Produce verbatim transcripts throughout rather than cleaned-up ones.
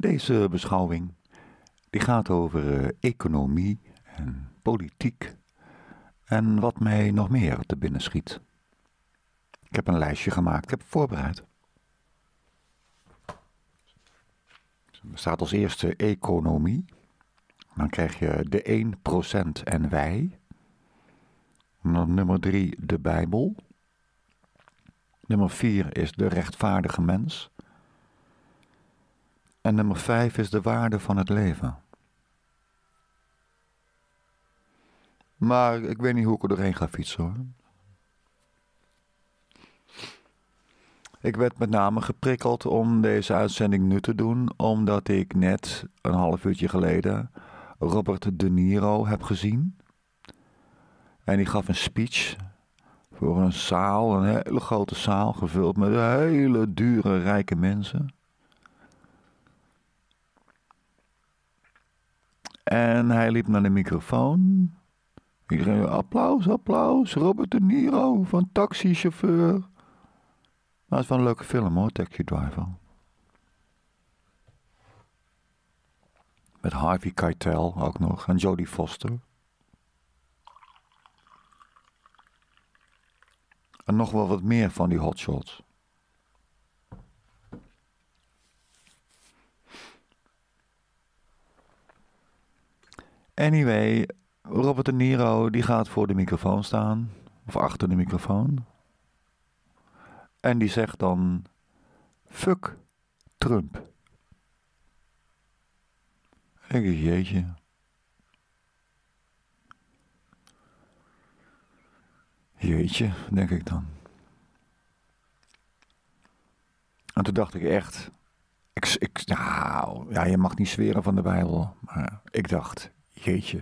Deze beschouwing die gaat over uh, economie en politiek en wat mij nog meer te binnen schiet. Ik heb een lijstje gemaakt, ik heb het voorbereid. Er staat als eerste economie. Dan krijg je de één procent en wij. En dan nummer drie de Bijbel. Nummer vier is de rechtvaardige mens. En nummer vijf is de waarde van het leven. Maar ik weet niet hoe ik er doorheen ga fietsen hoor. Ik werd met name geprikkeld om deze uitzending nu te doen, omdat ik net een half uurtje geleden Robert De Niro heb gezien. En die gaf een speech voor een zaal, een hele grote zaal, gevuld met hele dure, rijke mensen. En hij liep naar de microfoon. Iedereen, applaus, applaus, Robert De Niro van Taxichauffeur. Maar het is wel een leuke film hoor, Taxi Driver. Met Harvey Keitel ook nog en Jodie Foster. En nog wel wat meer van die hotshots. Anyway, Robert De Niro die gaat voor de microfoon staan. Of achter de microfoon. En die zegt dan, fuck Trump. Ik denk, jeetje. Jeetje, denk ik dan. En toen dacht ik echt, ik, ik, nou, ja, je mag niet zweren van de Bijbel, maar ik dacht, jeetje.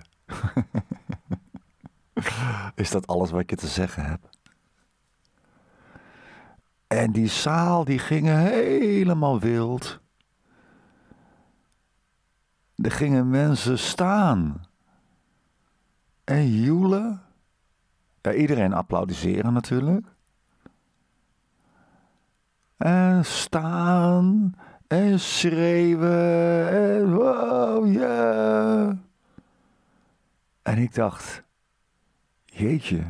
Is dat alles wat je te zeggen hebt? En die zaal, die gingen helemaal wild. Er gingen mensen staan. En joelen. Ja, iedereen applaudisseren natuurlijk. En staan. En schreeuwen. En wow, ja. Yeah. En ik dacht, jeetje.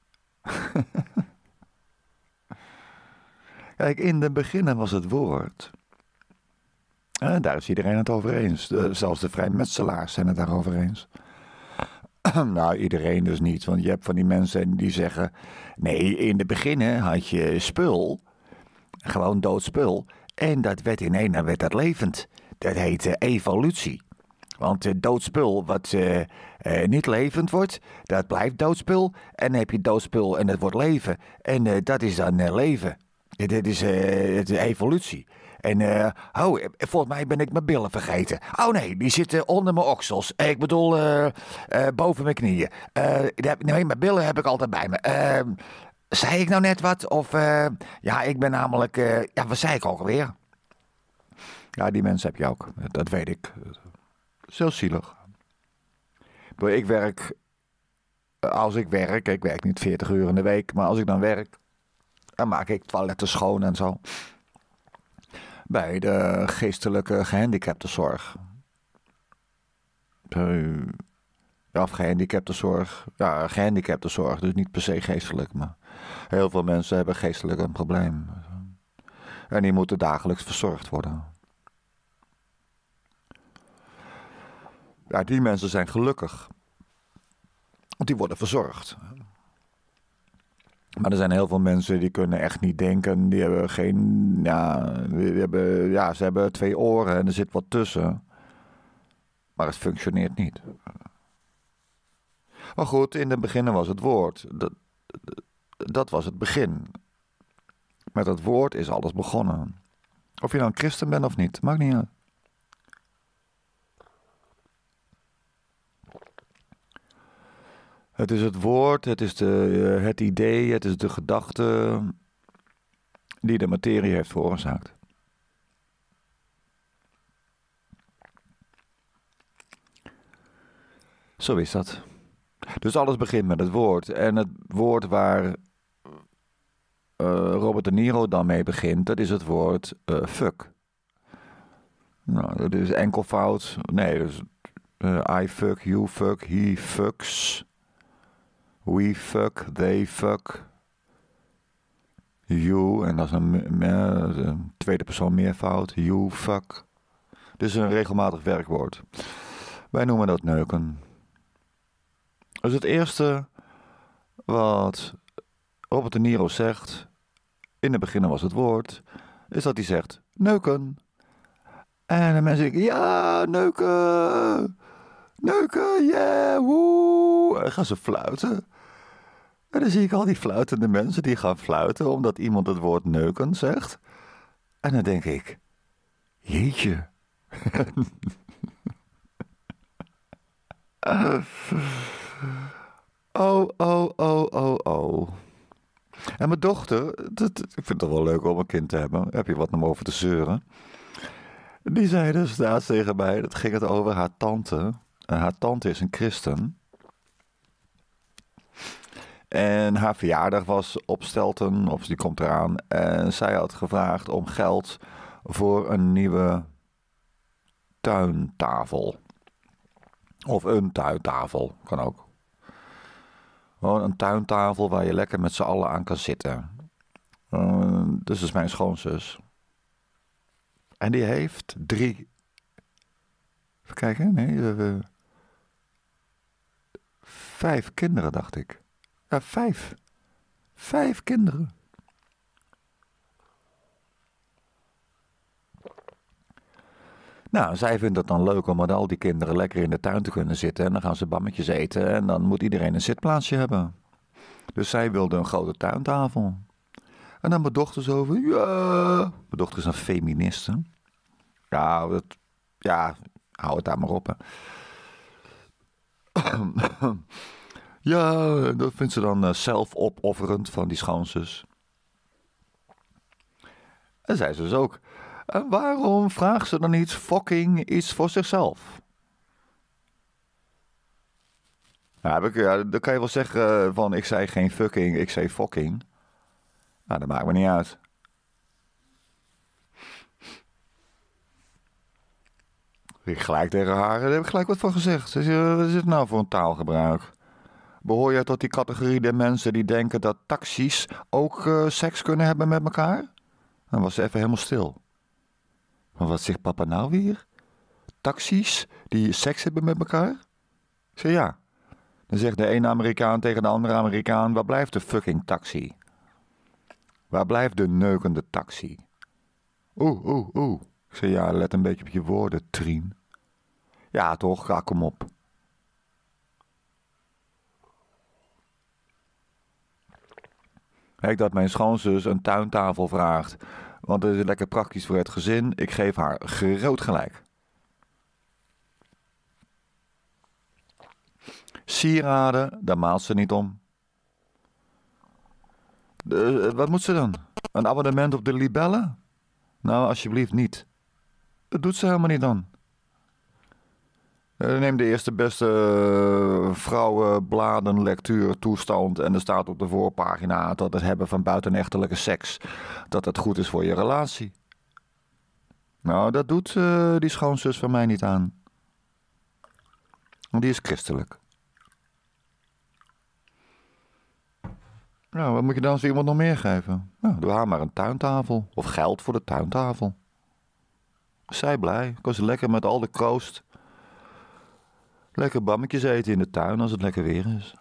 Kijk, in de beginnen was het woord. En daar is iedereen het over eens. De, zelfs de vrijmetselaars zijn het daarover eens. Nou, iedereen dus niet. Want je hebt van die mensen die zeggen, nee, in de beginnen had je spul. Gewoon dood spul. En dat werd ineens werd dat levend. Dat heet uh, evolutie. Want uh, dood spul wat uh, uh, niet levend wordt, dat blijft doodspul. En dan heb je doodspul en dat wordt leven. En uh, dat is dan uh, leven. Dit is uh, de evolutie. En, uh, oh, volgens mij ben ik mijn billen vergeten. Oh nee, die zitten onder mijn oksels. Ik bedoel, uh, uh, boven mijn knieën. Uh, nee, mijn billen heb ik altijd bij me. Uh, zei ik nou net wat? Of, uh, ja, ik ben namelijk, uh, ja, wat zei ik ook alweer? Ja, die mensen heb je ook. Dat weet ik. Zo zielig. Ik werk, als ik werk, ik werk niet veertig uur in de week, maar als ik dan werk, dan maak ik toiletten schoon en zo. Bij de geestelijke gehandicaptenzorg. Ja, of gehandicaptenzorg. Ja, gehandicaptenzorg, dus niet per se geestelijk, maar heel veel mensen hebben geestelijk een probleem. En die moeten dagelijks verzorgd worden. Ja, die mensen zijn gelukkig. Want die worden verzorgd. Maar er zijn heel veel mensen die kunnen echt niet denken. Die hebben geen, ja, die hebben, ja, ze hebben twee oren en er zit wat tussen. Maar het functioneert niet. Maar goed, in het begin was het woord. Dat, dat was het begin. Met het woord is alles begonnen. Of je nou een christen bent of niet, maakt niet uit. Het is het woord, het is de, het idee, het is de gedachte die de materie heeft veroorzaakt. Zo is dat. Dus alles begint met het woord. En het woord waar uh, Robert De Niro dan mee begint, dat is het woord uh, fuck. Nou, dat is enkelvoud. Nee, dus uh, I fuck, you fuck, he fucks. We fuck, they fuck. You, en dat is een, een tweede persoon meervoud. You fuck. Dit is een regelmatig werkwoord. Wij noemen dat neuken. Dus het eerste wat Robert De Niro zegt, in het begin was het woord, is dat hij zegt neuken. En de mensen denken, ja, neuken, neuken, yeah, woe. En dan gaan ze fluiten. En dan zie ik al die fluitende mensen die gaan fluiten omdat iemand het woord neuken zegt. En dan denk ik, jeetje. Oh, oh, oh, oh, oh. En mijn dochter, dat, ik vind het toch wel leuk om een kind te hebben. Heb je wat om over te zeuren? Die zei dus laatst tegen mij, dat ging het over haar tante. En haar tante is een christen. En haar verjaardag was op Stelten, of die komt eraan. En zij had gevraagd om geld voor een nieuwe tuintafel. Of een tuintafel, kan ook. Gewoon een tuintafel waar je lekker met z'n allen aan kan zitten. Uh, dus dat is mijn schoonzus. En die heeft drie... Even kijken, nee... Uh, vijf kinderen, dacht ik. Ja, vijf. Vijf kinderen. Nou, zij vindt het dan leuk om met al die kinderen lekker in de tuin te kunnen zitten. En dan gaan ze bammetjes eten en dan moet iedereen een zitplaatsje hebben. Dus zij wilde een grote tuintafel. En dan mijn dochter zo van, ja... Mijn dochter is een feministe. Ja, dat, ja, hou het daar maar op, hè. Ja, dat vindt ze dan uh, zelfopofferend van die schoonzus. En zei ze dus ook... En waarom vraagt ze dan niet fucking iets voor zichzelf? Nou, ik, ja, dan kan je wel zeggen van ik zei geen fucking, ik zei fucking. Nou, dat maakt me niet uit. Ik gelijk tegen haar, daar heb ik gelijk wat van gezegd. Ze zei, wat is dit nou voor een taalgebruik? Behoor je tot die categorie der mensen die denken dat taxis ook uh, seks kunnen hebben met elkaar? Dan was ze even helemaal stil. Maar wat zegt papa nou weer? Taxis die seks hebben met elkaar? Ik zeg ja. Dan zegt de ene Amerikaan tegen de andere Amerikaan, waar blijft de fucking taxi? Waar blijft de neukende taxi? Oeh, oeh, oeh. Ik zeg ja, let een beetje op je woorden, Trien. Ja toch, ga kom op. Kijk dat mijn schoonzus een tuintafel vraagt, want dat is lekker praktisch voor het gezin. Ik geef haar groot gelijk. Sieraden, daar maalt ze niet om. De, wat moet ze dan? Een abonnement op de libellen? Nou, alsjeblieft niet. Dat doet ze helemaal niet dan. Neem de eerste beste uh, vrouwenbladen lectuur toestand en er staat op de voorpagina dat het hebben van buitenechtelijke seks, dat het goed is voor je relatie. Nou, dat doet uh, die schoonzus van mij niet aan. Want die is christelijk. Nou, wat moet je dan zo iemand nog meer geven? Nou, doe haar maar een tuintafel. Of geld voor de tuintafel. Zij blij. Kan ze lekker met al de kroost. Lekker bammetjes eten in de tuin als het lekker weer is.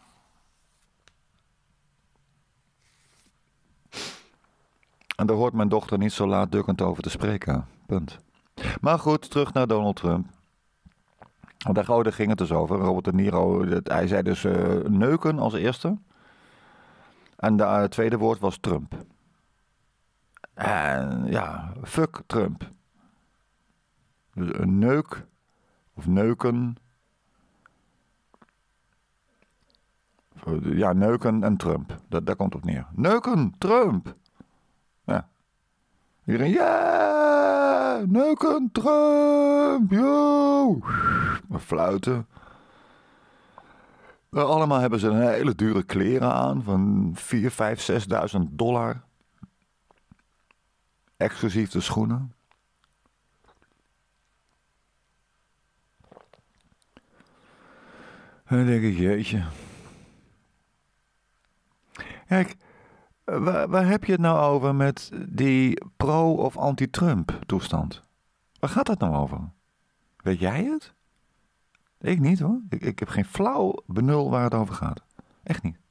En daar hoort mijn dochter niet zo laatdukkend over te spreken. Punt. Maar goed, terug naar Donald Trump. Want daar, oh, daar ging het dus over. Robert De Niro, hij zei dus uh, neuken als eerste. En de, uh, het tweede woord was Trump. En ja, fuck Trump. Dus een neuk of neuken. Ja, neuken en Trump. Dat, daar komt het op neer. Neuken, Trump. Ja. Iedereen, ja, yeah, neuken, Trump, yo. Fluiten. Allemaal hebben ze een hele dure kleren aan van vier, vijf, zesduizend dollar. Exclusief de schoenen. Dan denk ik, jeetje. Kijk, waar, waar heb je het nou over met die pro- of anti-Trump toestand? Waar gaat het nou over? Weet jij het? Ik niet hoor. Ik, ik heb geen flauw benul waar het over gaat. Echt niet.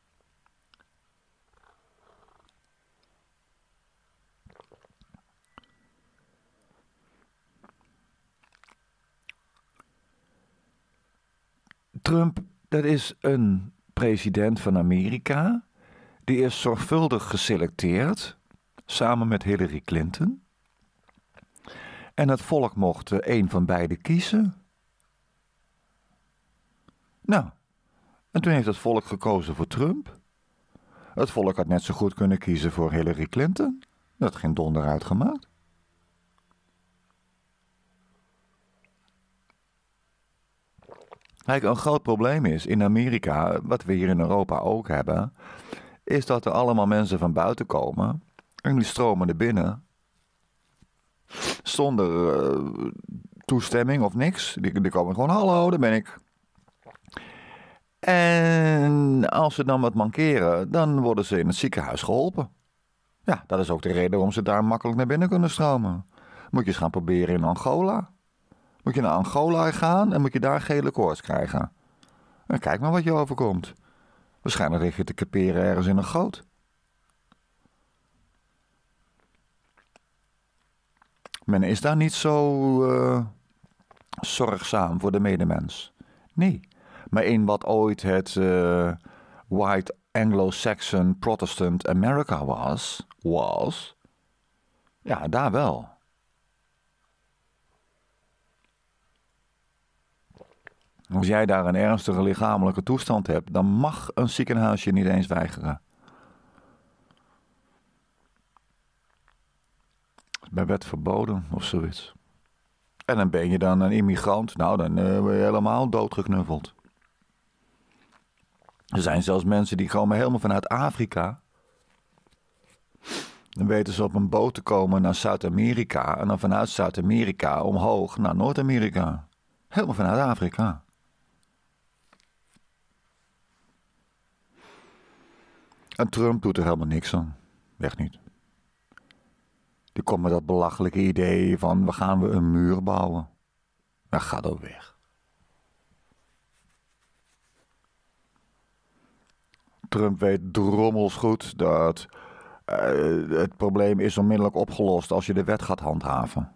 Trump, dat is een president van Amerika. Die is zorgvuldig geselecteerd, samen met Hillary Clinton. En het volk mocht één van beide kiezen. Nou, en toen heeft het volk gekozen voor Trump. Het volk had net zo goed kunnen kiezen voor Hillary Clinton. Dat had geen donder uitgemaakt. Kijk, een groot probleem is in Amerika, wat we hier in Europa ook hebben, is dat er allemaal mensen van buiten komen en die stromen er binnen zonder uh, toestemming of niks. Die, die komen gewoon, hallo, daar ben ik. En als ze dan wat mankeren, dan worden ze in het ziekenhuis geholpen. Ja, dat is ook de reden waarom ze daar makkelijk naar binnen kunnen stromen. Moet je eens gaan proberen in Angola. Moet je naar Angola gaan en moet je daar gele koorts krijgen. En kijk maar wat je overkomt. Waarschijnlijk lig je te creperen ergens in een goot. Men is daar niet zo uh, zorgzaam voor de medemens. Nee, maar in wat ooit het uh, White Anglo-Saxon Protestant America was, was, ja, daar wel. Als jij daar een ernstige lichamelijke toestand hebt, dan mag een ziekenhuis je niet eens weigeren. Bij wet verboden of zoiets. En dan ben je dan een immigrant, nou dan uh, ben je helemaal doodgeknuffeld. Er zijn zelfs mensen die komen helemaal vanuit Afrika. Dan weten ze op een boot te komen naar Zuid-Amerika en dan vanuit Zuid-Amerika omhoog naar Noord-Amerika. Helemaal vanuit Afrika. En Trump doet er helemaal niks aan. Echt niet. Die komt met dat belachelijke idee van we gaan we een muur bouwen. Dan gaat ook weg. Trump weet drommels goed dat uh, het probleem is onmiddellijk opgelost als je de wet gaat handhaven.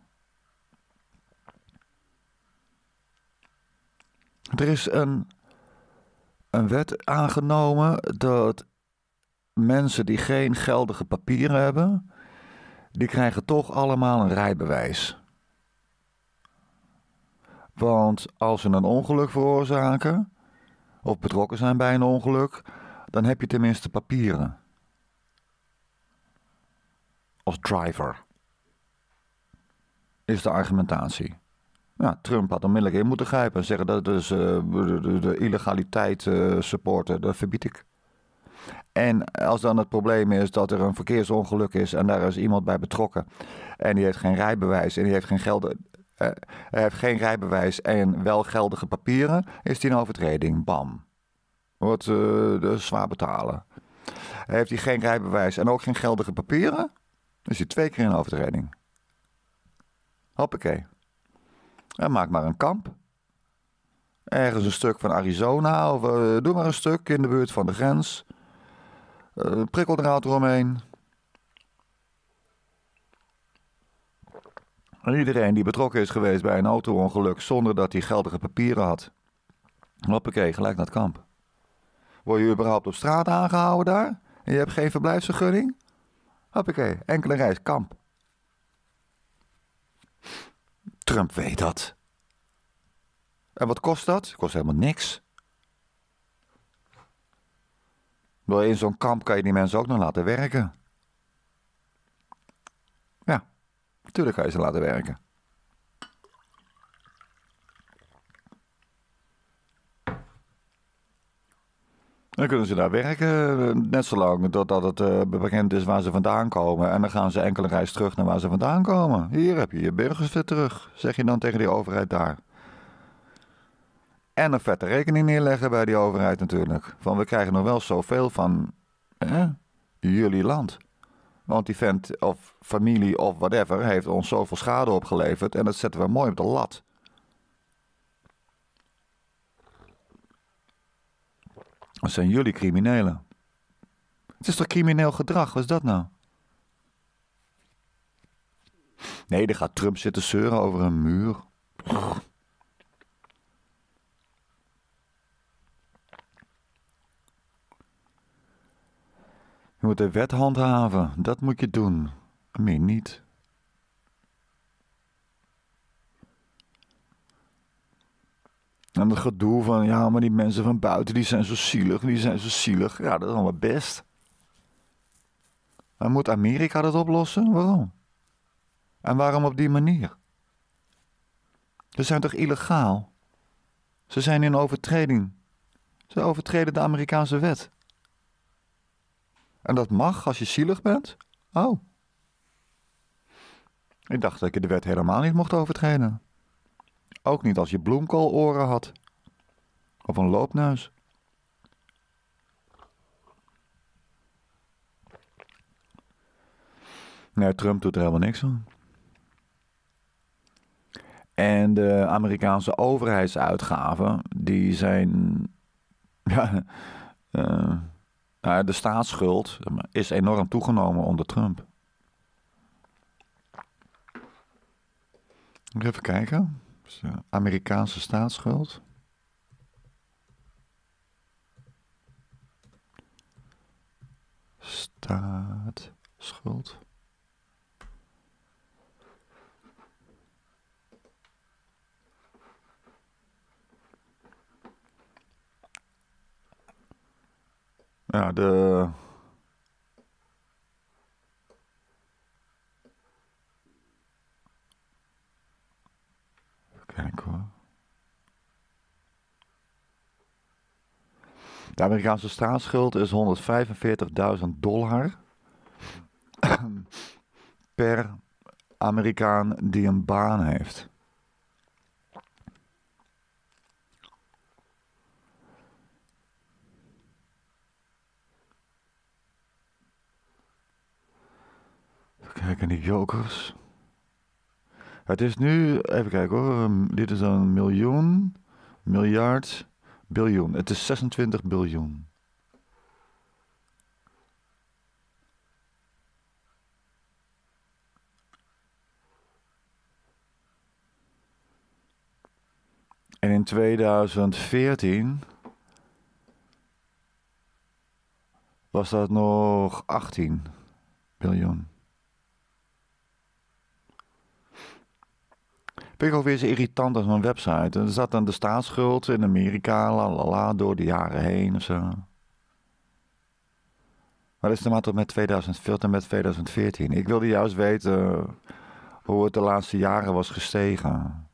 Er is een, een wet aangenomen dat mensen die geen geldige papieren hebben, die krijgen toch allemaal een rijbewijs. Want als ze een ongeluk veroorzaken, of betrokken zijn bij een ongeluk, dan heb je tenminste papieren. Als driver. Is de argumentatie. Ja, Trump had onmiddellijk in moeten grijpen en zeggen dat is uh, de, de, de illegaliteit uh, supporten, dat verbied ik. En als dan het probleem is dat er een verkeersongeluk is en daar is iemand bij betrokken en die heeft geen rijbewijs en die heeft geen geldige, uh, hij heeft geen rijbewijs en wel geldige papieren, is die een overtreding. Bam. Wordt uh, dus zwaar betalen. Heeft hij geen rijbewijs en ook geen geldige papieren, is hij twee keer een overtreding. Hoppakee. En maak maar een kamp. Ergens een stuk van Arizona of uh, doe maar een stuk in de buurt van de grens. Uh, prikkeldraad eromheen. En iedereen die betrokken is geweest bij een auto-ongeluk zonder dat hij geldige papieren had. Hoppakee, gelijk naar het kamp. Word je überhaupt op straat aangehouden daar? En je hebt geen verblijfsvergunning? Hoppakee, enkele reis, kamp. Trump weet dat. En wat kost dat? Kost helemaal niks. In zo'n kamp kan je die mensen ook nog laten werken. Ja, natuurlijk kan je ze laten werken. Dan kunnen ze daar werken, net zolang totdat het uh, bekend is waar ze vandaan komen. En dan gaan ze enkele reis terug naar waar ze vandaan komen. Hier heb je je burgers weer terug, zeg je dan tegen die overheid daar. En een vette rekening neerleggen bij die overheid natuurlijk. Van we krijgen nog wel zoveel van eh, jullie land. Want die vent of familie of whatever heeft ons zoveel schade opgeleverd. En dat zetten we mooi op de lat. Dat zijn jullie criminelen. Het is toch crimineel gedrag? Wat is dat nou? Nee, er gaat Trump zitten zeuren over een muur. Je moet de wet handhaven. Dat moet je doen. Meer niet. En het gedoe van, ja, maar die mensen van buiten, die zijn zo zielig, die zijn zo zielig. Ja, dat is allemaal best. Maar moet Amerika dat oplossen? Waarom? En waarom op die manier? Ze zijn toch illegaal? Ze zijn in overtreding. Ze overtreden de Amerikaanse wet. En dat mag als je zielig bent? Oh. Ik dacht dat je de wet helemaal niet mocht overtreden. Ook niet als je bloemkooloren had. Of een loopneus. Nee, Trump doet er helemaal niks aan. En de Amerikaanse overheidsuitgaven, die zijn... Ja, uh, de staatsschuld is enorm toegenomen onder Trump. Even kijken. Amerikaanse staatsschuld. Staatsschuld. Ja, de... Even kijken hoor. De Amerikaanse staatsschuld is honderdvijfenveertigduizend dollar per Amerikaan die een baan heeft. Even kijken, die jokers. Het is nu, even kijken hoor, dit is een miljoen, miljard, biljoen. Het is zesentwintig biljoen. En in tweeduizend veertien was dat nog achttien biljoen. Vind ik ook weer zo irritant als een website. Er zat dan de staatsschuld in Amerika, lalala, door de jaren heen of zo. Maar dat is de maar tot met tweeduizend veertien en met tweeduizend veertien. Ik wilde juist weten hoe het de laatste jaren was gestegen.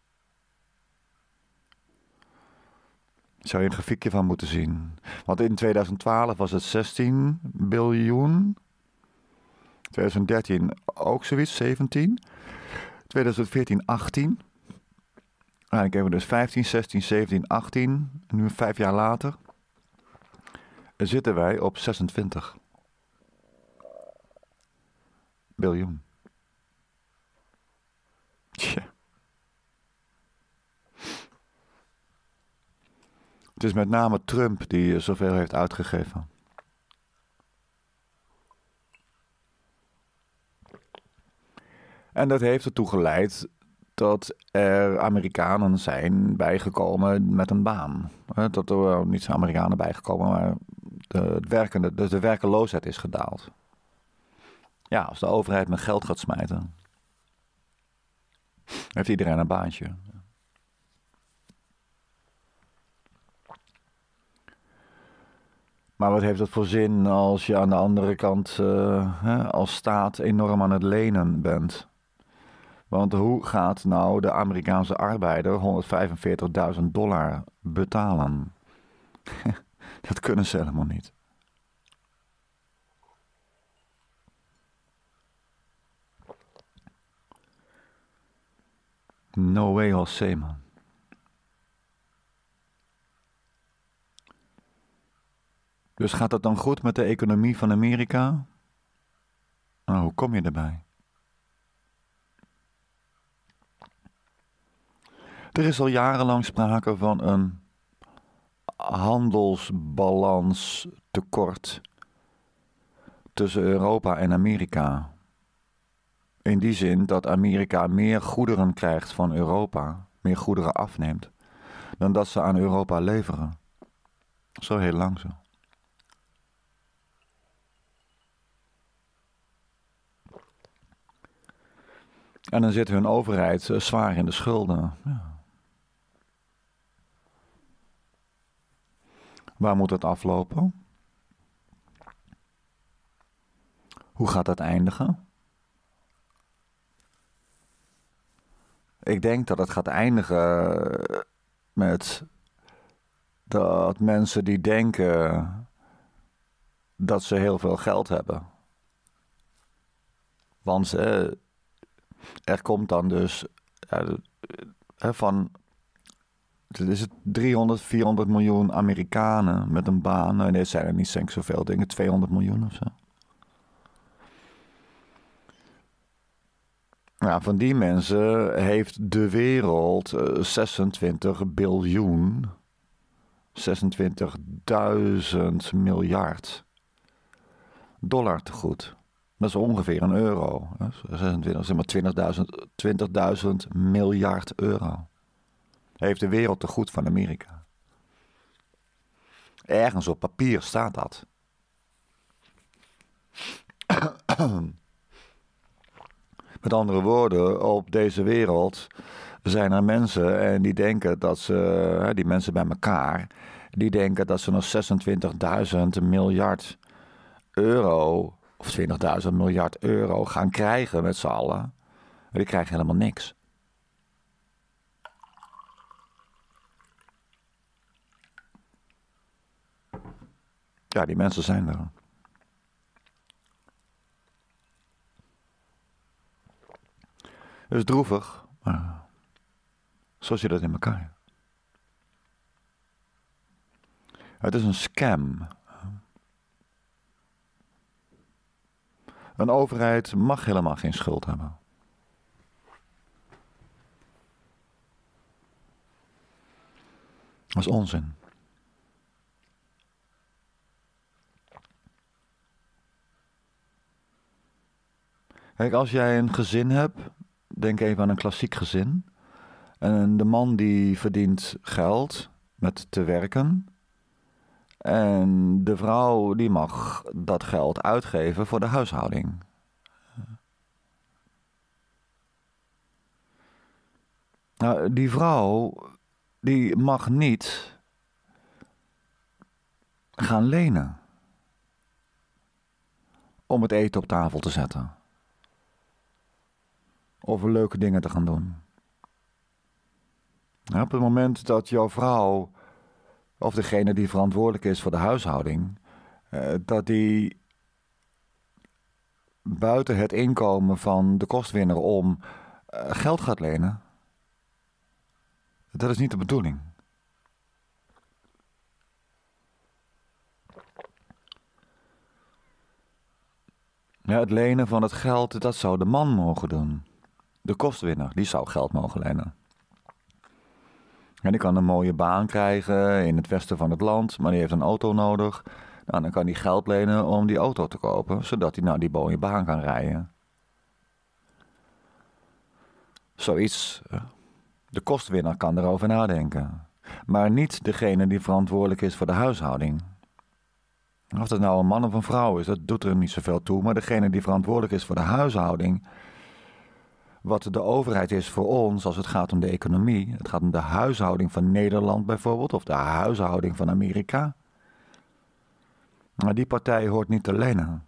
Zou je een grafiekje van moeten zien. Want in tweeduizend twaalf was het zestien biljoen. tweeduizend dertien ook zoiets, zeventien. tweeduizend veertien achttien. Nou, dan kregen we dus vijftien, zestien, zeventien, achttien. Nu vijf jaar later zitten wij op zesentwintig biljoen. Tja. Het is met name Trump die zoveel heeft uitgegeven. En dat heeft ertoe geleid dat er Amerikanen zijn bijgekomen met een baan. Dat er niet zo Amerikanen bijgekomen, maar de, werkende, dus de werkeloosheid is gedaald. Ja, als de overheid met geld gaat smijten, heeft iedereen een baantje. Maar wat heeft het voor zin als je aan de andere kant uh, hè, als staat enorm aan het lenen bent? Want hoe gaat nou de Amerikaanse arbeider honderdvijfenveertigduizend dollar betalen? Dat kunnen ze helemaal niet. No way, José, man. Dus gaat het dan goed met de economie van Amerika? Nou, hoe kom je erbij? Er is al jarenlang sprake van een handelsbalanstekort tussen Europa en Amerika. In die zin dat Amerika meer goederen krijgt van Europa, meer goederen afneemt, dan dat ze aan Europa leveren. Zo heel lang zo. En dan zit hun overheid uh, zwaar in de schulden. Ja. Waar moet het aflopen? Hoe gaat het eindigen? Ik denk dat het gaat eindigen met dat mensen die denken dat ze heel veel geld hebben. Want eh, er komt dan dus eh, van, is het driehonderd, vierhonderd miljoen Amerikanen met een baan. Nee, dit zijn er niet denk ik zoveel dingen, tweehonderd miljoen of zo. Nou, van die mensen heeft de wereld uh, zesentwintig biljoen, zesentwintigduizend miljard dollar te goed. Dat is ongeveer een euro. zesentwintig, zeg maar twintigduizend, twintigduizend miljard euro. Heeft de wereld te goed van Amerika. Ergens op papier staat dat. Met andere woorden, op deze wereld zijn er mensen en die denken dat ze, die mensen bij elkaar, die denken dat ze nog zesentwintigduizend miljard euro of twintigduizend miljard euro gaan krijgen met z'n allen. Maar die krijgen helemaal niks. Ja, die mensen zijn er. Het is droevig, maar zo zit het in elkaar. Het is een scam. Een overheid mag helemaal geen schuld hebben. Dat is onzin. Kijk, als jij een gezin hebt, denk even aan een klassiek gezin. En de man die verdient geld met te werken. En de vrouw die mag dat geld uitgeven voor de huishouding. Nou, die vrouw die mag niet gaan lenen om het eten op tafel te zetten. Of leuke dingen te gaan doen. Nou, op het moment dat jouw vrouw, of degene die verantwoordelijk is voor de huishouding, eh, dat die buiten het inkomen van de kostwinner om uh, geld gaat lenen, dat is niet de bedoeling. Ja, het lenen van het geld, dat zou de man mogen doen. De kostwinner, die zou geld mogen lenen. En die kan een mooie baan krijgen in het westen van het land, maar die heeft een auto nodig. Nou, dan kan hij geld lenen om die auto te kopen, zodat hij nou die mooie baan kan rijden. Zoiets. De kostwinner kan erover nadenken. Maar niet degene die verantwoordelijk is voor de huishouding. Of dat nou een man of een vrouw is, dat doet er niet zoveel toe. Maar degene die verantwoordelijk is voor de huishouding, wat de overheid is voor ons als het gaat om de economie. Het gaat om de huishouding van Nederland bijvoorbeeld, of de huishouding van Amerika. Maar die partij hoort niet te lenen.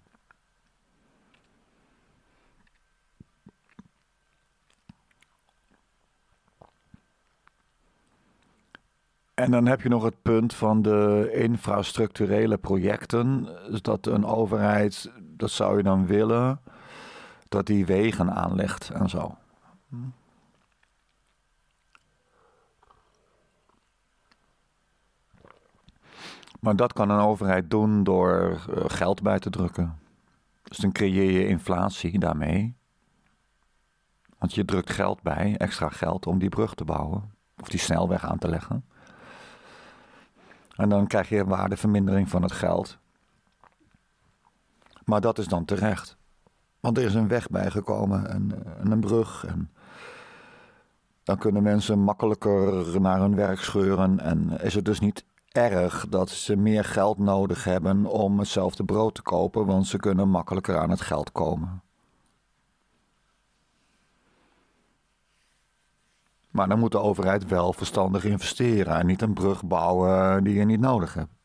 En dan heb je nog het punt van de infrastructurele projecten. Dus dat een overheid, dat zou je dan willen, dat die wegen aanlegt en zo. Maar dat kan een overheid doen door uh, geld bij te drukken. Dus dan creëer je inflatie daarmee. Want je drukt geld bij, extra geld, om die brug te bouwen. Of die snelweg aan te leggen. En dan krijg je waardevermindering van het geld. Maar dat is dan terecht. Want er is een weg bijgekomen en, en een brug. En dan kunnen mensen makkelijker naar hun werk scheuren. En is het dus niet erg dat ze meer geld nodig hebben om hetzelfde brood te kopen. Want ze kunnen makkelijker aan het geld komen. Maar dan moet de overheid wel verstandig investeren. En niet een brug bouwen die je niet nodig hebt.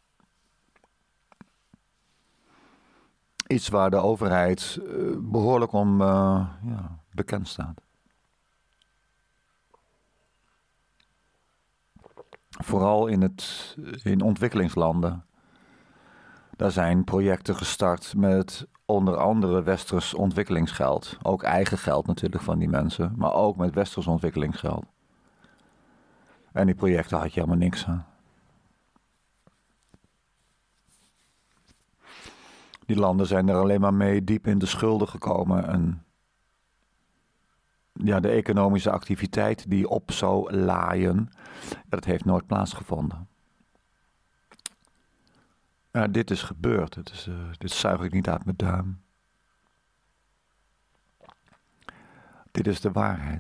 Iets waar de overheid uh, behoorlijk om uh, ja, bekend staat. Vooral in, het, in ontwikkelingslanden. Daar zijn projecten gestart met onder andere westers ontwikkelingsgeld. Ook eigen geld natuurlijk van die mensen. Maar ook met westers ontwikkelingsgeld. En die projecten had je helemaal niks aan. Die landen zijn er alleen maar mee diep in de schulden gekomen. En ja, de economische activiteit die op zou laaien, dat heeft nooit plaatsgevonden. Ja, dit is gebeurd. Het is, uh, dit zuig ik niet uit mijn duim. Dit is de waarheid.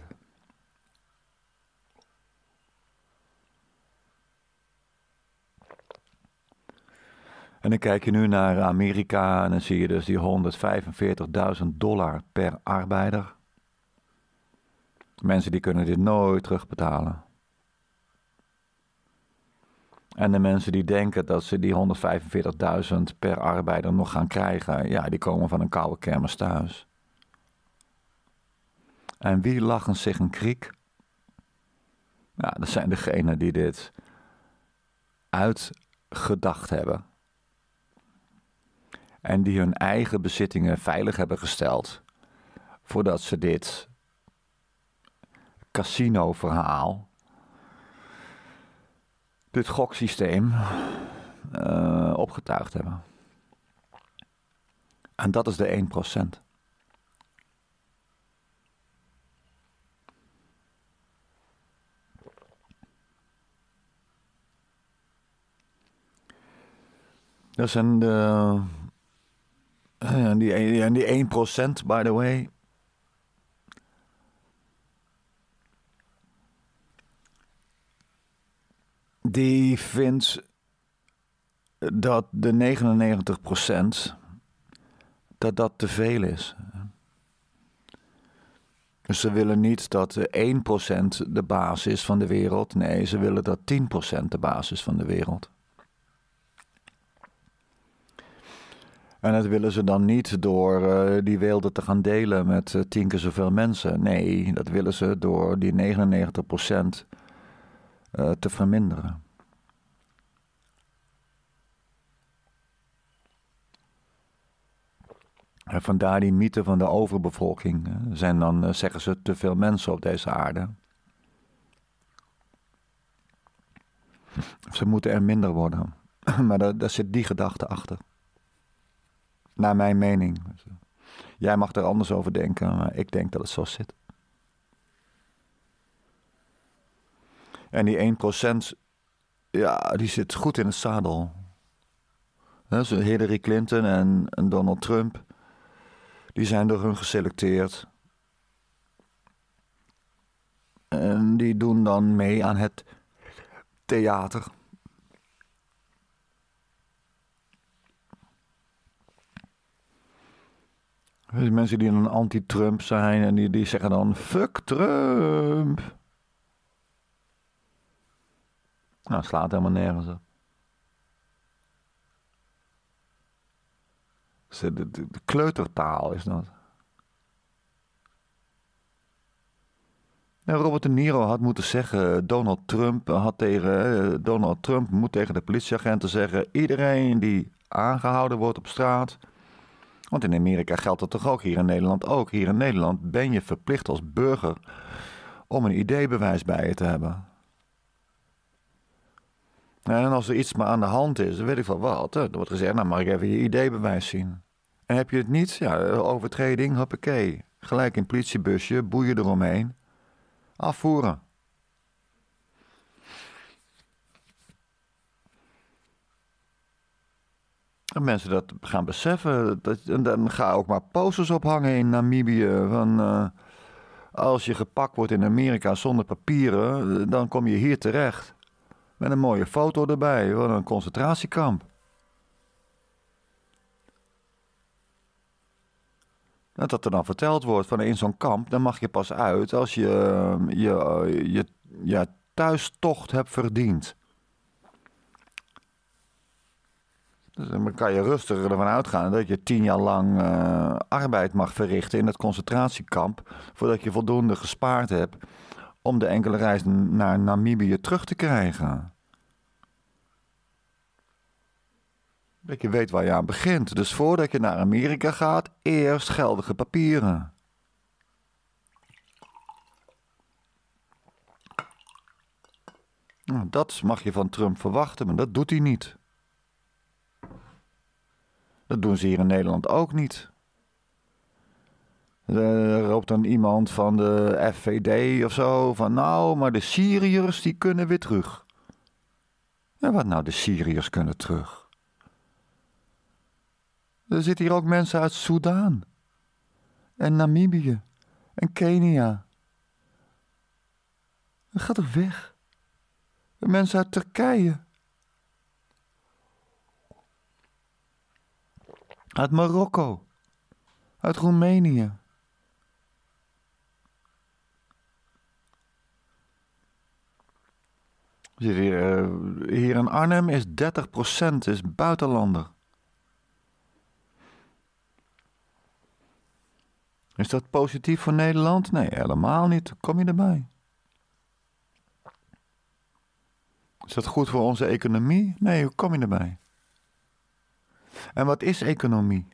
En dan kijk je nu naar Amerika en dan zie je dus die honderdvijfenveertigduizend dollar per arbeider. Mensen die kunnen dit nooit terugbetalen. En de mensen die denken dat ze die honderdvijfenveertigduizend per arbeider nog gaan krijgen, ja, die komen van een koude kermis thuis. En wie lachen zich een kriek? Ja, dat zijn degenen die dit uitgedacht hebben. En die hun eigen bezittingen veilig hebben gesteld, voordat ze dit casino-verhaal, dit goksysteem, uh, opgetuigd hebben. En dat is de één procent. Dat zijn de... En die, en die één procent, by the way. Die vindt dat de negenennegentig procent dat dat te veel is. Dus ze willen niet dat de één procent de baas is van de wereld. Nee, ze willen dat tien procent de baas is van de wereld. En dat willen ze dan niet door uh, die weelde te gaan delen met uh, tien keer zoveel mensen. Nee, dat willen ze door die negenennegentig procent uh, te verminderen. En vandaar die mythe van de overbevolking. Er zijn dan, uh, zeggen ze, te veel mensen op deze aarde. Ze moeten er minder worden. Maar daar, daar zit die gedachte achter. Naar mijn mening. Jij mag er anders over denken, maar ik denk dat het zo zit. En die één procent, ja, die zit goed in het zadel. Dus Hillary Clinton en, en Donald Trump, die zijn door hun geselecteerd. En die doen dan mee aan het theater. Dus mensen die dan anti-Trump zijn en die, die zeggen dan fuck Trump. Nou, slaat helemaal nergens op. De, de, de kleutertaal is dat. En Robert De Niro had moeten zeggen, Donald Trump had tegen, Donald Trump moet tegen de politieagenten zeggen, iedereen die aangehouden wordt op straat. Want in Amerika geldt dat toch ook, hier in Nederland ook. Hier in Nederland ben je verplicht als burger om een I D-bewijs bij je te hebben. En als er iets maar aan de hand is, dan weet ik van wat. Dan wordt gezegd, nou mag ik even je I D-bewijs zien. En heb je het niet, ja, overtreding, hoppakee. Gelijk in politiebusje, boeien eromheen. Afvoeren. En mensen dat gaan beseffen. Dat, en dan ga ook maar posters ophangen in Namibië. Van, uh, als je gepakt wordt in Amerika zonder papieren, dan kom je hier terecht. Met een mooie foto erbij van een concentratiekamp. En dat er dan verteld wordt van in zo'n kamp, dan mag je pas uit als je je, je, je thuistocht hebt verdiend. Dus dan kan je rustig ervan uitgaan dat je tien jaar lang uh, arbeid mag verrichten in het concentratiekamp, voordat je voldoende gespaard hebt om de enkele reis naar Namibië terug te krijgen. Dat je weet waar je aan begint. Dus voordat je naar Amerika gaat, eerst geldige papieren. Nou, dat mag je van Trump verwachten, maar dat doet hij niet. Dat doen ze hier in Nederland ook niet. Er roept dan iemand van de F V D of zo van nou, maar de Syriërs die kunnen weer terug. Ja, wat nou, de Syriërs kunnen terug? Er zitten hier ook mensen uit Soudaan en Namibië en Kenia. Dat gaat toch weg? Mensen uit Turkije. Uit Marokko. Uit Roemenië. Hier, hier in Arnhem is dertig procent is buitenlander. Is dat positief voor Nederland? Nee, helemaal niet. Kom je erbij? Is dat goed voor onze economie? Nee, hoe kom je erbij? En wat is economie?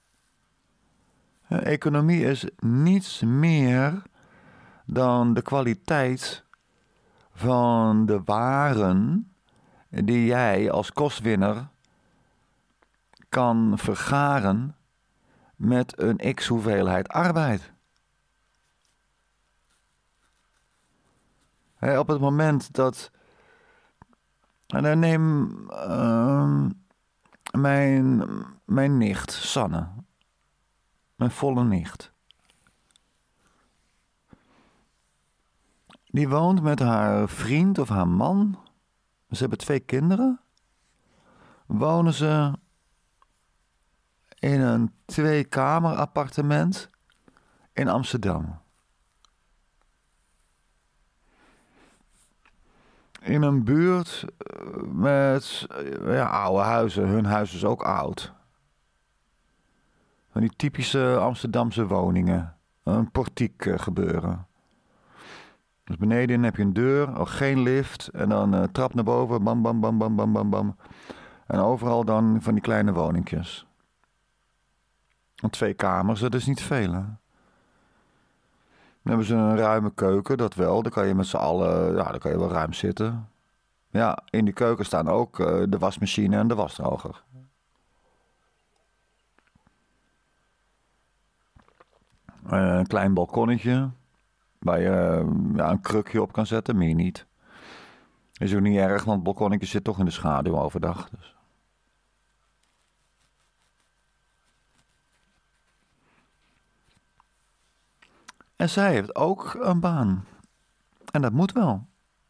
Economie is niets meer dan de kwaliteit van de waren die jij als kostwinner kan vergaren met een x hoeveelheid arbeid. He, op het moment dat... En dan neem uh, mijn, mijn nicht, Sanne. Mijn volle nicht. Die woont met haar vriend of haar man. Ze hebben twee kinderen. Wonen ze in een tweekamer appartement in Amsterdam. In een buurt met ja, oude huizen. Hun huis is ook oud. Van die typische Amsterdamse woningen. Een portiek gebeuren. Dus beneden heb je een deur, oh, geen lift. En dan uh, trap naar boven, bam, bam, bam, bam, bam, bam, bam. En overal dan van die kleine woningjes. En twee kamers, dat is niet veel, hè? Dan hebben ze een ruime keuken, dat wel. Dan kan je met z'n allen, ja, dan kan je wel ruim zitten. Ja, in die keuken staan ook uh, de wasmachine en de wasdroger. Uh, een klein balkonnetje. Waar je uh, ja, een krukje op kan zetten, meer niet. Is ook niet erg, want het balkonnetje zit toch in de schaduw overdag. Dus. En zij heeft ook een baan. En dat moet wel.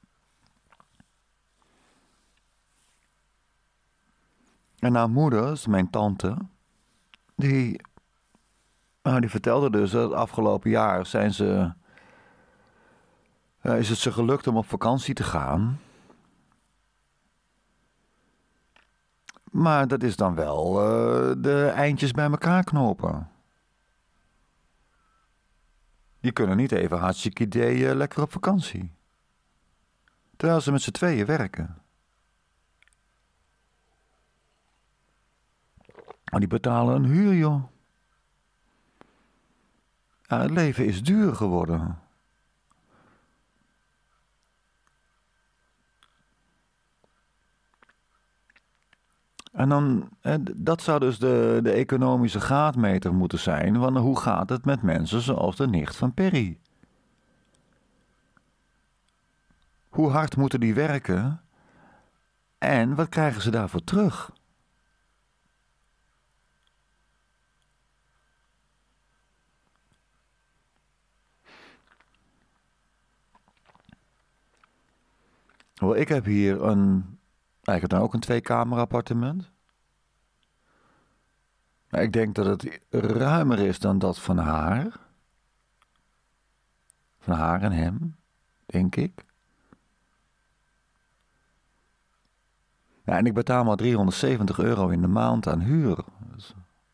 En haar moeder, is mijn tante, die, nou, die vertelde dus dat het afgelopen jaar zijn ze, uh, is het ze gelukt om op vakantie te gaan. Maar dat is dan wel uh, de eindjes bij elkaar knopen. Die kunnen niet even hartstikke idee uh, lekker op vakantie. Terwijl ze met z'n tweeën werken. Maar die betalen een huur, joh. Ja, het leven is duur geworden. En dan, dat zou dus de, de economische graadmeter moeten zijn. Want hoe gaat het met mensen zoals de nicht van Perry? Hoe hard moeten die werken? En wat krijgen ze daarvoor terug? Wel, ik heb hier een, eigenlijk dan ook een tweekamer appartement. Maar ik denk dat het ruimer is dan dat van haar. Van haar en hem, denk ik. Ja, en ik betaal maar driehonderdzeventig euro in de maand aan huur. Dus...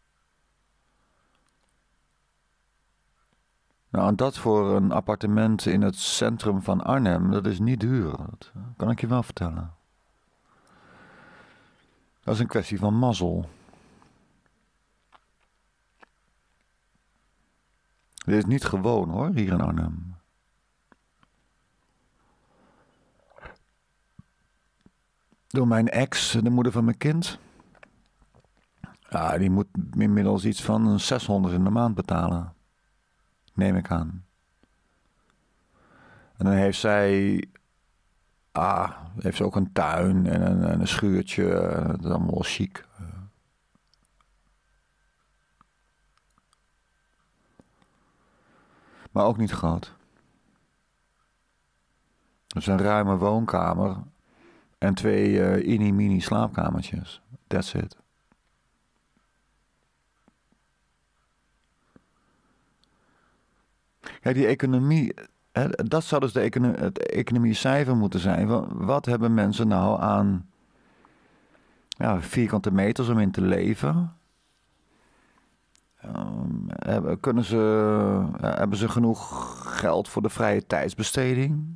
Nou, en dat voor een appartement in het centrum van Arnhem, dat is niet duur. Dat kan ik je wel vertellen. Dat is een kwestie van mazzel. Dit is niet gewoon hoor, hier in Arnhem. Door mijn ex, de moeder van mijn kind. Ja, die moet inmiddels iets van zeshonderd in de maand betalen. Neem ik aan. En dan heeft zij... Ah, heeft ze ook een tuin en een, en een schuurtje. Dat is allemaal wel chic. Maar ook niet groot. Dus een ruime woonkamer en twee uh, mini-mini slaapkamertjes. That's it. Ja, die economie, hè, dat zou dus de economie, het economiecijfer moeten zijn. Wat, wat hebben mensen nou aan ja, vierkante meters om in te leven? Um, hebben, kunnen ze, uh, hebben ze genoeg geld voor de vrije tijdsbesteding?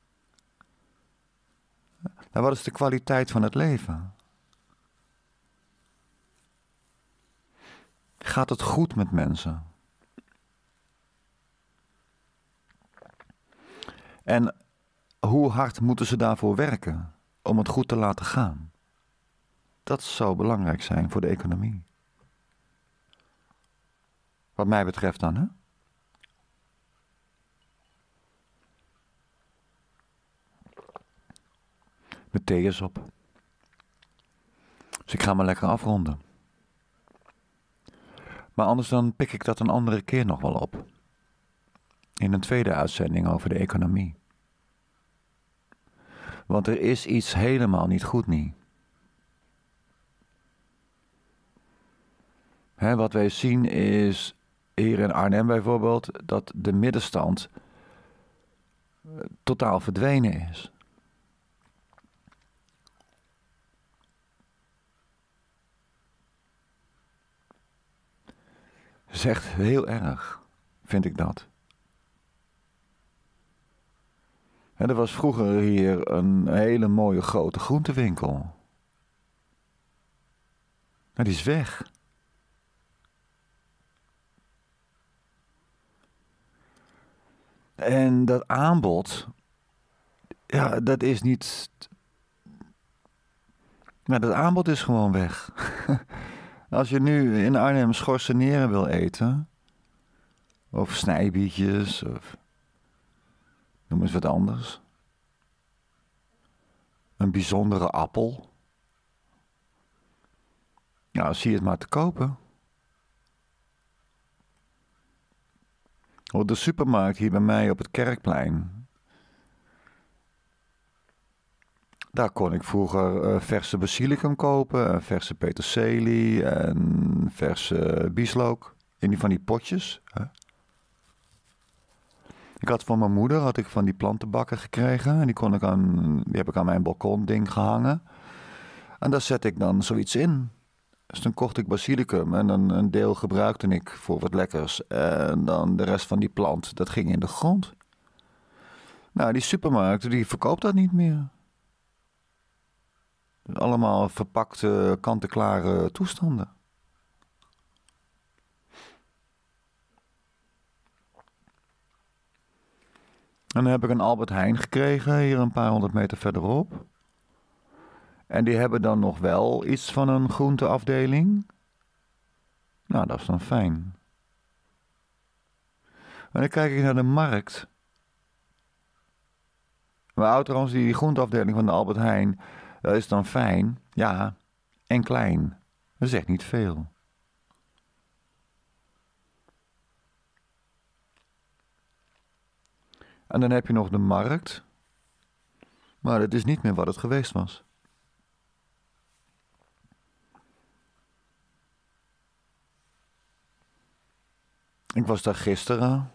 Nou, wat is de kwaliteit van het leven? Gaat het goed met mensen? En hoe hard moeten ze daarvoor werken om het goed te laten gaan? Dat zou belangrijk zijn voor de economie. Wat mij betreft dan, hè? Mijn thee is op. Dus ik ga maar lekker afronden. Maar anders dan pik ik dat een andere keer nog wel op. In een tweede uitzending over de economie. Want er is iets helemaal niet goed niet. Hè, wat wij zien is, hier in Arnhem bijvoorbeeld, dat de middenstand totaal verdwenen is. Dat is echt heel erg, vind ik dat. En er was vroeger hier een hele mooie grote groentewinkel. Maar die is weg. En dat aanbod, ja, dat is niet... Nou, dat aanbod is gewoon weg. Als je nu in Arnhem schorseneren wil eten, of snijbietjes, of noem eens wat anders. Een bijzondere appel. Nou, zie je het maar te kopen. Op de supermarkt hier bij mij op het Kerkplein. Daar kon ik vroeger uh, verse basilicum kopen, verse peterselie en verse bieslook. In die van die potjes. Hè? Ik had van mijn moeder had ik van die plantenbakken gekregen. En die, kon ik aan, die heb ik aan mijn balkonding gehangen. En daar zet ik dan zoiets in. Dus dan kocht ik basilicum en dan een deel gebruikte ik voor wat lekkers. En dan de rest van die plant, dat ging in de grond. Nou, die supermarkt, die verkoopt dat niet meer. Allemaal verpakte, kant-en-klare toestanden. En dan heb ik een Albert Heijn gekregen, hier een paar honderd meter verderop. En die hebben dan nog wel iets van een groenteafdeling. Nou, dat is dan fijn. En dan kijk ik naar de markt. Maar trouwens, die groenteafdeling van de Albert Heijn, dat is dan fijn. Ja, en klein. Dat is echt niet veel. En dan heb je nog de markt. Maar het is niet meer wat het geweest was. Ik was daar gisteren.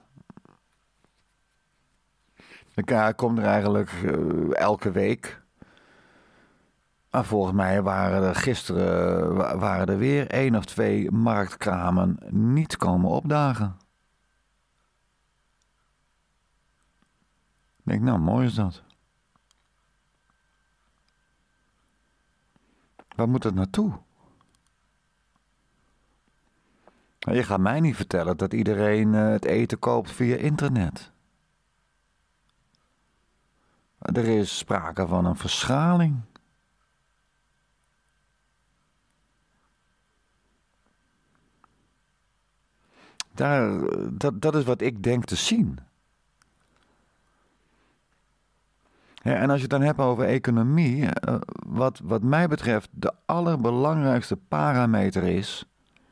Ik kom er eigenlijk uh, elke week. Maar volgens mij waren er gisteren waren er weer één of twee marktkramen niet komen opdagen. Ik denk, nou, mooi is dat. Waar moet het naartoe? Je gaat mij niet vertellen dat iedereen uh, het eten koopt via internet. Er is sprake van een verschaling. Daar, dat, dat is wat ik denk te zien. Ja, en als je het dan hebt over economie, uh, wat, wat mij betreft de allerbelangrijkste parameter is,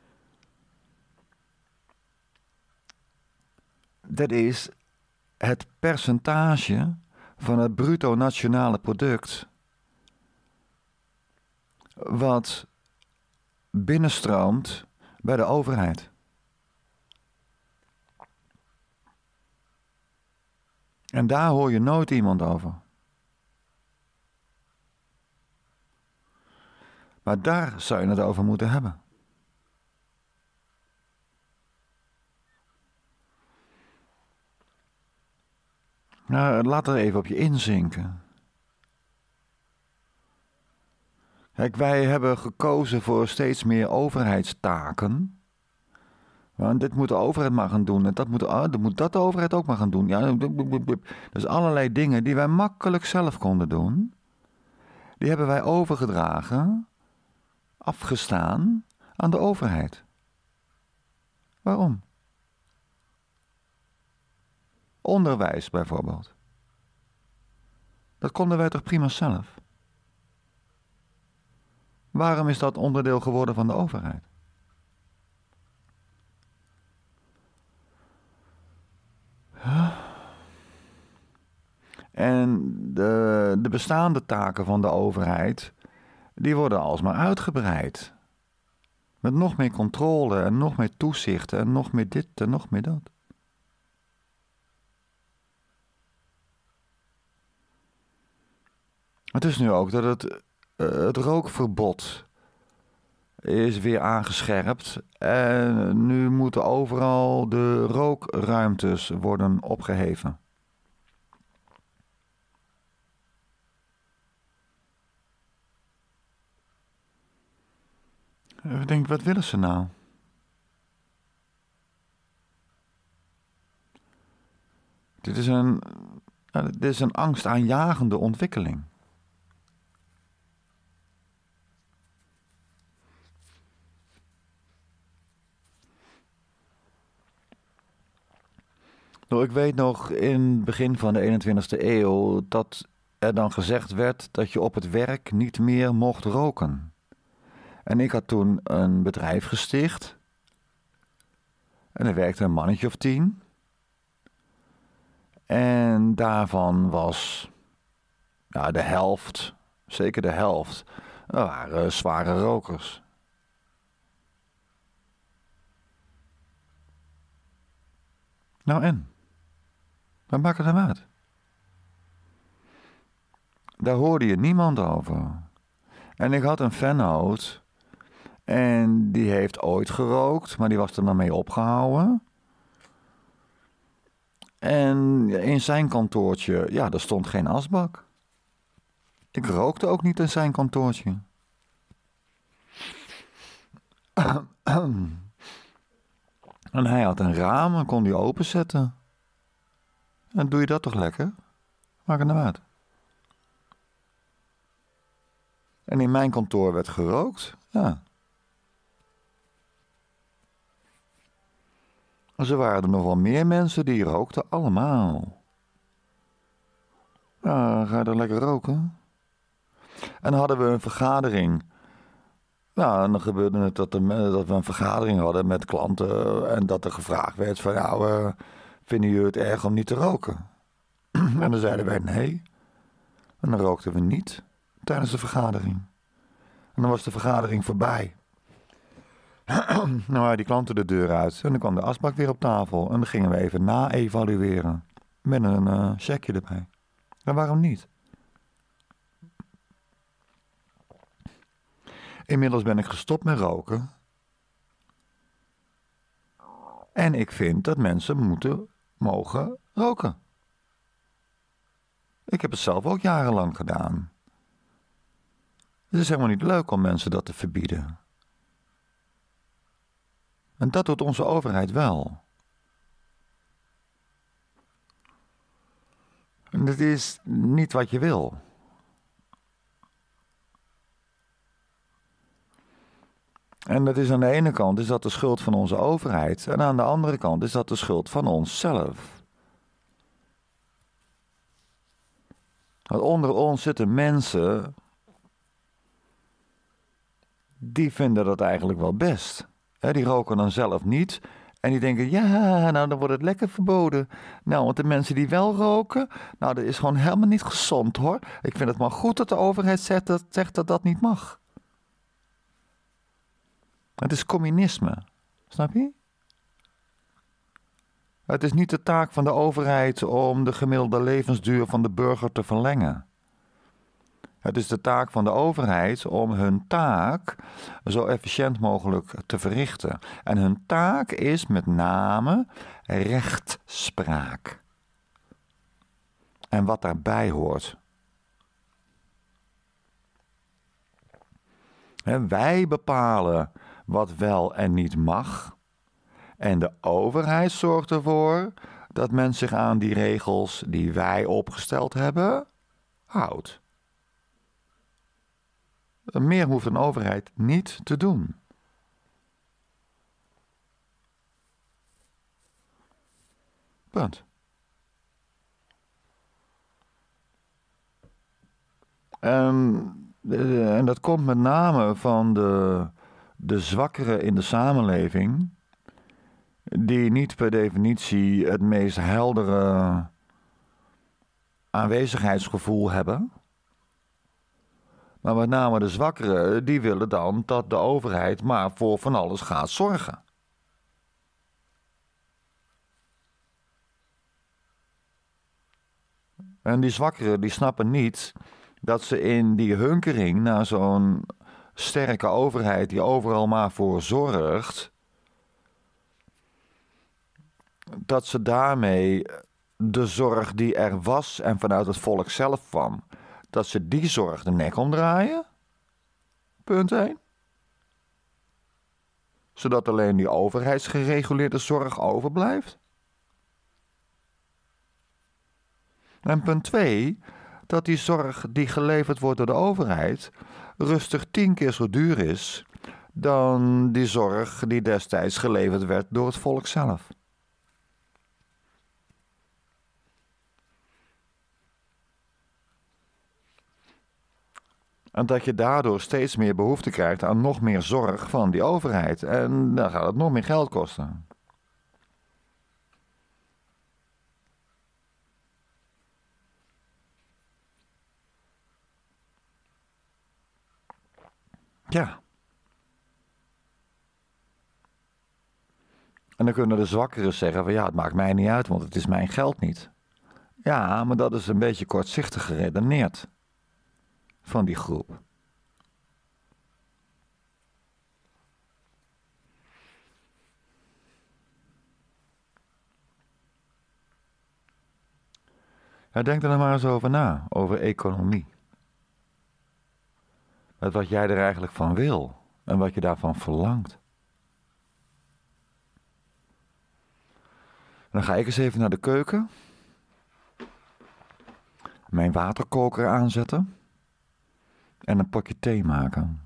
dat is het percentage van het bruto nationale product wat binnenstroomt bij de overheid. En daar hoor je nooit iemand over. Maar daar zou je het over moeten hebben. Nou, laat er even op je inzinken. Kijk, wij hebben gekozen voor steeds meer overheidstaken. Want dit moet de overheid maar gaan doen. En dat moet, oh, dat moet dat de overheid ook maar gaan doen. Ja, dus allerlei dingen die wij makkelijk zelf konden doen. Die hebben wij overgedragen, afgestaan aan de overheid. Waarom? Onderwijs bijvoorbeeld. Dat konden wij toch prima zelf? Waarom is dat onderdeel geworden van de overheid? En de, de bestaande taken van de overheid, die worden alsmaar uitgebreid. Met nog meer controle en nog meer toezicht en nog meer dit en nog meer dat. Het is nu ook dat het, het rookverbod is weer aangescherpt. En nu moeten overal de rookruimtes worden opgeheven. Ik denk, wat willen ze nou? Dit is een, dit is een angstaanjagende ontwikkeling. Nou, ik weet nog in het begin van de eenentwintigste eeuw dat er dan gezegd werd dat je op het werk niet meer mocht roken. En ik had toen een bedrijf gesticht. En er werkte een mannetje of tien. En daarvan was ja, de helft, zeker de helft, dat waren zware rokers. Nou en? Wat maakt het hem uit? Daar hoorde je niemand over. En ik had een vennoot. En die heeft ooit gerookt, maar die was er dan mee opgehouden. En in zijn kantoortje, ja, daar stond geen asbak. Ik rookte ook niet in zijn kantoortje. En hij had een raam en kon die openzetten. En doe je dat toch lekker? Maak het nou uit. En in mijn kantoor werd gerookt. Ja. En zo waren er nog wel meer mensen die rookten. Allemaal. Ja, dan ga je dan lekker roken. En dan hadden we een vergadering. Nou, en dan gebeurde het dat, er, dat we een vergadering hadden met klanten. En dat er gevraagd werd van, nou, uh, vinden jullie het erg om niet te roken? En dan zeiden wij nee. En dan rookten we niet tijdens de vergadering. En dan was de vergadering voorbij. Dan waren die klanten de deur uit. En dan kwam de asbak weer op tafel. En dan gingen we even na-evalueren. Met een uh, checkje erbij. En waarom niet? Inmiddels ben ik gestopt met roken. En ik vind dat mensen moeten mogen roken. Ik heb het zelf ook jarenlang gedaan. Het is helemaal niet leuk om mensen dat te verbieden. En dat doet onze overheid wel. En dat is niet wat je wil. En dat is aan de ene kant is dat de schuld van onze overheid. En aan de andere kant is dat de schuld van onszelf. Want onder ons zitten mensen die vinden dat eigenlijk wel best. He, die roken dan zelf niet. En die denken, ja, nou dan wordt het lekker verboden. Nou, want de mensen die wel roken, nou dat is gewoon helemaal niet gezond hoor. Ik vind het maar goed dat de overheid zegt dat zegt dat, dat niet mag. Het is communisme. Snap je? Het is niet de taak van de overheid om de gemiddelde levensduur van de burger te verlengen. Het is de taak van de overheid om hun taak zo efficiënt mogelijk te verrichten. En hun taak is met name rechtspraak. En wat daarbij hoort. He, wij bepalen wat wel en niet mag. En de overheid zorgt ervoor dat men zich aan die regels die wij opgesteld hebben, houdt. Meer hoeft een overheid niet te doen. Punt. En, en dat komt met name van de, de zwakkeren in de samenleving, die niet per definitie het meest heldere aanwezigheidsgevoel hebben. Maar met name de zwakkeren, die willen dan dat de overheid maar voor van alles gaat zorgen. En die zwakkeren, die snappen niet dat ze in die hunkering naar zo'n sterke overheid die overal maar voor zorgt, dat ze daarmee de zorg die er was en vanuit het volk zelf kwam, dat ze die zorg de nek omdraaien. Punt één. Zodat alleen die overheidsgereguleerde zorg overblijft. En punt twee, dat die zorg die geleverd wordt door de overheid rustig tien keer zo duur is dan die zorg die destijds geleverd werd door het volk zelf. En dat je daardoor steeds meer behoefte krijgt aan nog meer zorg van die overheid. En dan gaat het nog meer geld kosten. Ja. En dan kunnen de zwakkeren zeggen van ja, het maakt mij niet uit, want het is mijn geld niet. Ja, maar dat is een beetje kortzichtig geredeneerd van die groep. Ja, denk er nou maar eens over na, over economie. Met wat jij er eigenlijk van wil en wat je daarvan verlangt. Dan ga ik eens even naar de keuken. Mijn waterkoker aanzetten. en een potje thee maken.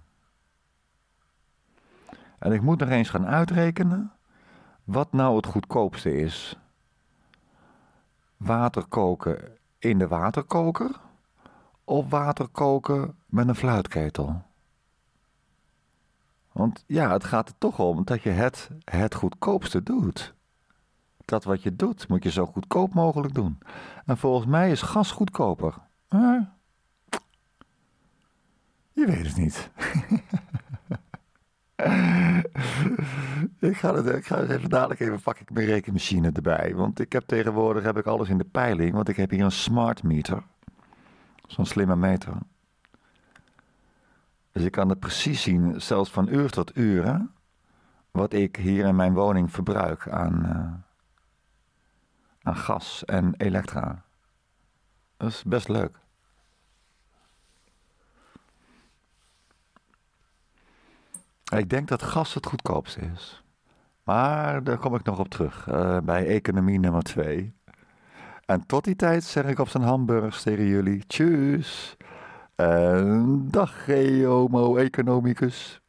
En ik moet nog eens gaan uitrekenen wat nou het goedkoopste is. Water koken in de waterkoker of water koken met een fluitketel. Want ja, het gaat er toch om dat je het, het goedkoopste doet. Dat wat je doet, moet je zo goedkoop mogelijk doen. En volgens mij is gas goedkoper. Maar je weet het niet. ik, ga het, ik ga even dadelijk even pak ik mijn rekenmachine erbij. Want ik heb tegenwoordig heb ik alles in de peiling. Want ik heb hier een smart meter. Zo'n slimme meter. Dus ik kan het precies zien, zelfs van uur tot uur, hè, wat ik hier in mijn woning verbruik aan, uh, aan gas en elektra. Dat is best leuk. Ik denk dat gas het goedkoopste is. Maar daar kom ik nog op terug, uh, bij economie nummer twee. En tot die tijd zeg ik op zijn hamburgers tegen jullie, tjus. En dag, homo economicus.